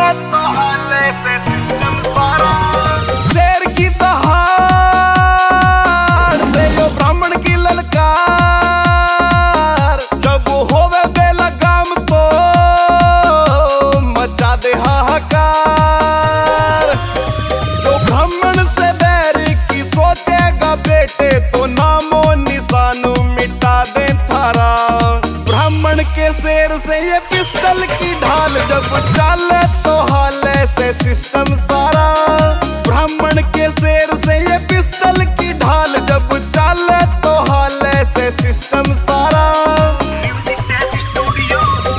चले तो हाले से सिस्टम सारा। शेर की दहाड़ से यो ब्राह्मण की ललकार, जब होवे बेलगाम तो मचा दे हाहाकार। जो ब्राह्मण से बैर की सोचेगा बेटे तो नामो निशान मिटा दे थारा। ब्राह्मण के शेर से ये पिस्टल की ढाल, जब चले तो हाले से सिस्टम सारा। ब्राह्मण के शेर से ये पिस्टल की ढाल, जब चले तो हाले से सिस्टम सारा। Music Saifi studio.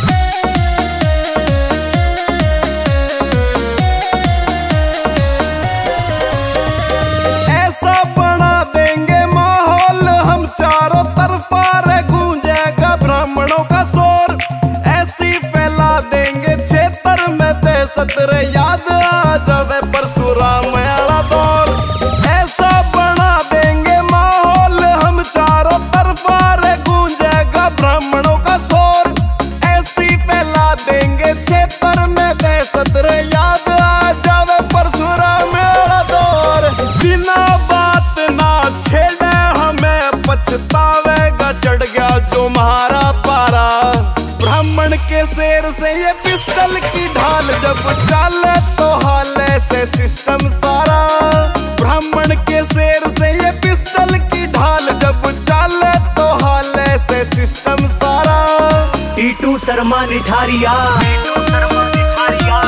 ऐसा बना देंगे माहौल हम चारों तरफा रे गूंजेगा ब्राह्मणों का शोर। ऐसी फैला देंगे क्षेत्र में दहशत रे याद आ जावे परशुराम वाला दौर। ऐसा बना देंगे माहौल हम चारों तरफा रे गूंजेगा ब्राह्मणों का शोर। ऐसी फैला देंगे क्षेत्र में दहशत रे याद आ जावे परशुराम वाला दौर। बिना बात ना छेड़े हमें पछतावेगा चढ़ गया जो महारा पारा। ब्राह्मण के शेर से ये पिस्टल की ढाल, जब चले तो हाले से सिस्टम सारा। ब्राह्मण के शेर से ये पिस्टल की ढाल, जब चले तो हाले से सिस्टम सारा। टीटू शर्मा निठारिया, टीटू शर्मा निठारिया।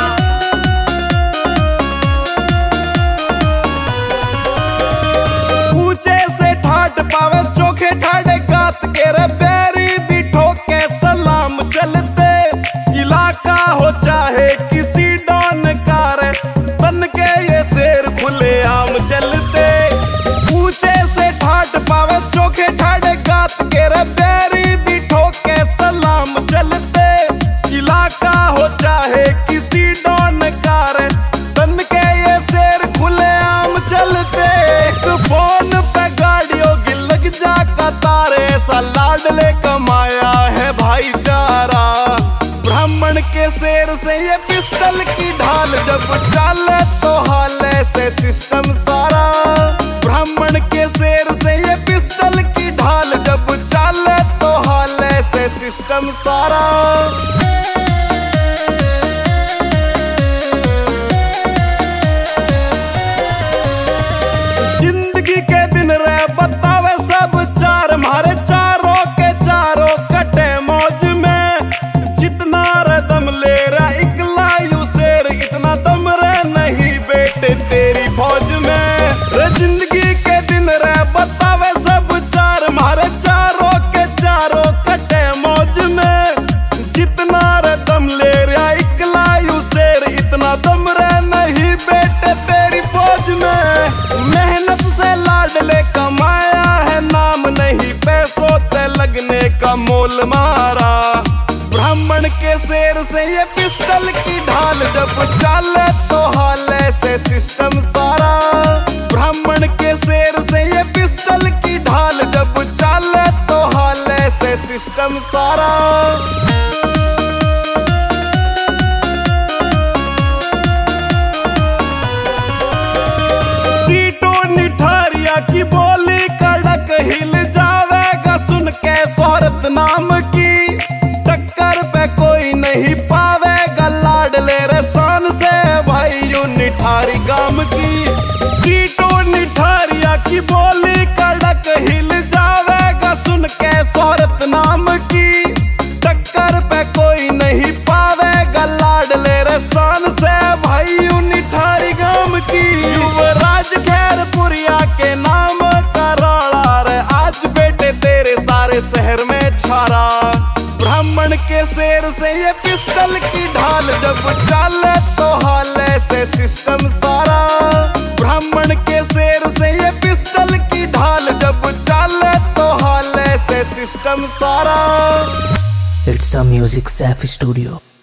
ऊंचे से ठाट पावे चोखे ठाड़े गात के रे बैरी भी ठोके सलाम चलते। इलाका हो चाहे किसी डॉन का रे तन के ये शेर खुले आम चलते। ऊंचे से ठाट पावे चोखे ठाड़े गात के रे बैरी भी ठोके सलाम चलते। इलाका हो चाहे किसी डॉन का रे तन के ये शेर खुले आम चलते। फोन पे गाड़ियों की लग जा कतारे, सा लाडले कमाया है भाईचारा। ब्राह्मण के शेर से ये पिस्टल की ढाल, जब चले तो हाले से सिस्टम सारा। ब्राह्मण के शेर से ये पिस्टल की ढाल, जब चले तो हाले से सिस्टम सारा। जिंदगी के दिन रे बतावे सब चार, मारे चारों के चारों कटे मौज में। जितना रे दम ले रहा इकला यू शेर, इतना दम रे नहीं बेटे तेरी फौज में। रे जिंदगी के दिन रे बतावे सब चार, मारे चारों के चारों कटे मौज में। जितना रे दम ले रहा इकला यू शेर, इतना दम रे नहीं बेटे तेरी फौज में। मेहनत से लाडले कमाया है नाम, नहीं पैसों से लगने का मोल मारा। ब्राह्मण के शेर से ये पिस्टल की ढाल, जब चले तो हाले से सिस्टम सारा। ब्राह्मण के शेर से ये पिस्टल की ढाल, जब चले तो हाले से सिस्टम सारा। टीटू निठारिया की बोली कड़क हिल जावेगा सुन के शोहरत नाम की। टक्कर पे कोई नहीं पावेगा लाडले रे शान से भाई यू निठारी गाम की। टीटू निठारिया की बोली कड़क हिल जावेगा सुन के शोहरत नाम की। टक्कर पे कोई नहीं पावेगा लाडले रे शान से भाई यू निठारी गाम की। युवराज खैरपुरिया के नाम का राड़ा रे आज बेटे तेरे सारे शहर में छारा। ब्राह्मण के शेर से ये पिस्टल की ढाल, जब चले तो हाले से सिस्टम सारा। ब्राह्मण के शेर से ये पिस्टल की ढाल, जब चले तो हाले से सिस्टम सारा। It's a music safi studio.